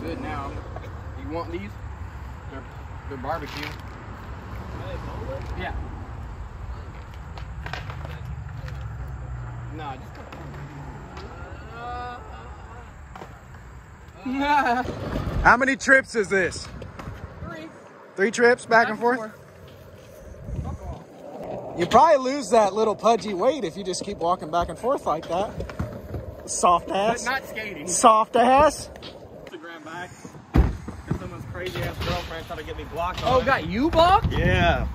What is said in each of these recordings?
good now. You want these? They're barbecue. Yeah. No, just How many trips is this? 3. 3 trips back and forth? You probably lose that little pudgy weight if you just keep walking back and forth like that. Soft ass. Not skating. Soft ass. Instagram back. Someone's crazy ass girlfriend trying to get me blocked on Oh, it. got you blocked? Yeah.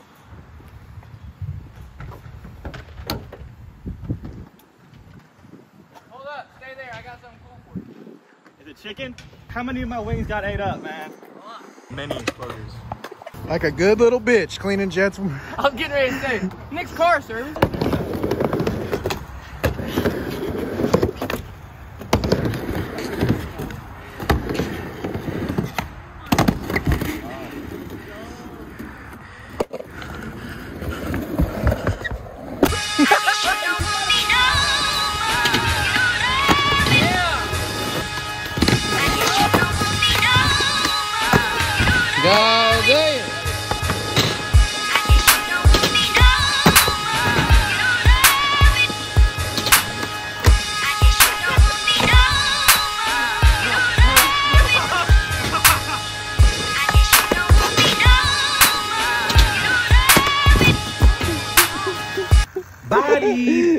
Hold up, stay there. I got something cool for you. Is it chicken? How many of my wings got ate up, man? Many burgers. Like a good little bitch cleaning jets. I was getting ready to say, Nick's car service. God damn. Body.